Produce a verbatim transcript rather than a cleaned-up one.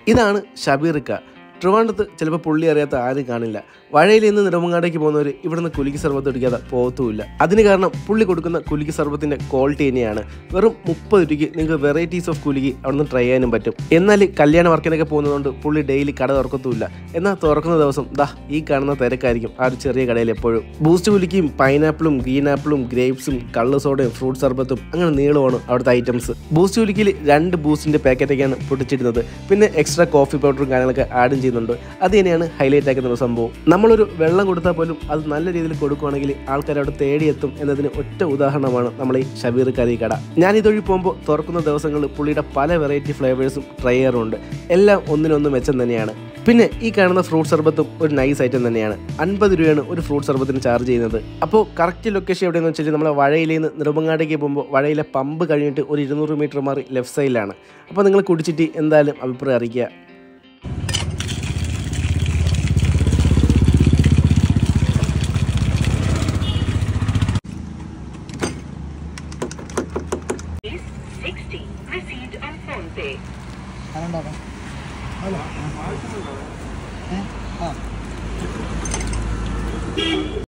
ഇതാണ് ഷബീർക്ക. ട്രിവാൻഡ്രത്ത് ചിലപ്പോൾ പുള്ളി അറിയാത്ത ആരും കാണില്ല. വഴയിൽ നിന്ന് നെടുമങ്ങാടേക്ക് പോകുന്നവർ ഇവിടുന്ന് കുലുക്കി സർബത്ത് കുടിക്കാതെ പോകത്തുമില്ല. അതിന് കാരണം പുള്ളി കൊടുക്കുന്ന കുലുക്കി സർബത്തിൻ്റെ ക്വാളിറ്റി തന്നെയാണ്. വെറും മുപ്പത് രൂപയ്ക്ക് നിങ്ങൾക്ക് വെറൈറ്റീസ് ഓഫ് കുലുക്കി അവിടുന്ന് ട്രൈ ചെയ്യാനും പറ്റും. എന്നാൽ കല്യാണ വർക്കിനൊക്കെ പോകുന്നതുകൊണ്ട് പുള്ളി ഡെയിലി കട തുറക്കത്തുമില്ല. എന്നാൽ തുറക്കുന്ന ദിവസം ദാ ഈ കാണുന്ന തിരക്കായിരിക്കും ആ ഒരു ചെറിയ കടയിൽ എപ്പോഴും. ബൂസ്റ്റ് കുലുക്കിയും പൈനാപ്പിളും ഗ്രീൻ ആപ്പിളും ഗ്രേപ്സും കള്ള് സോഡയും ഫ്രൂട്ട് സർബത്തും അങ്ങനെ നീളമാണ് അവിടുത്തെ ഐറ്റംസ്. ബൂസ്റ്റ് കുലുക്കിയിൽ രണ്ട് ബൂസ്റ്റിൻ്റെ പാക്കറ്റൊക്കെയാണ് പൊട്ടിച്ചിടുന്നത്. പിന്നെ എക്സ്ട്രാ കോഫി പൗഡറും കാര്യങ്ങളൊക്കെ ആഡും ചെയ്യുന്നുണ്ട്. അത് തന്നെയാണ് ഹൈലൈറ്റ് ആക്കുന്ന സംഭവം. നമ്മളൊരു വെള്ളം കൊടുത്താൽ പോലും അത് നല്ല രീതിയിൽ കൊടുക്കുകയാണെങ്കിൽ ആൾക്കാർ അവിടെ തേടിയെത്തും എന്നതിന് ഒറ്റ ഉദാഹരണമാണ് നമ്മൾ ഈ ഷബീർ കറി കട. ഞാൻ ഇതൊഴി പോകുമ്പോൾ തുറക്കുന്ന ദിവസങ്ങളിൽ പുള്ളിയുടെ പല വെറൈറ്റി ഫ്ലേവേഴ്സും ട്രൈ ചെയ്യാറുണ്ട്. എല്ലാം ഒന്നിനൊന്ന് മെച്ചം തന്നെയാണ്. പിന്നെ ഈ കാണുന്ന ഫ്രൂട്ട് സർബത്തും ഒരു നൈസ് ഐറ്റം തന്നെയാണ്. അൻപത് രൂപയാണ് ഒരു ഫ്രൂട്ട് സർബത്തിന് ചാർജ് ചെയ്യുന്നത്. അപ്പോൾ കറക്റ്റ് ലൊക്കേഷൻ എവിടെയെന്ന് വെച്ചാൽ നമ്മളെ വഴയിൽ നിന്ന് നെടുമങ്ങാടേക്ക് പോകുമ്പോൾ വഴയിലെ പമ്പ് കഴിഞ്ഞിട്ട് ഒരു ഇരുന്നൂറ് മീറ്റർ മാറി ലെഫ്റ്റ് സൈഡിലാണ്. അപ്പോൾ നിങ്ങൾ കുടിച്ചിട്ട് എന്തായാലും അഭിപ്രായം അറിയിക്കുക. Received on PhonePe. Hello.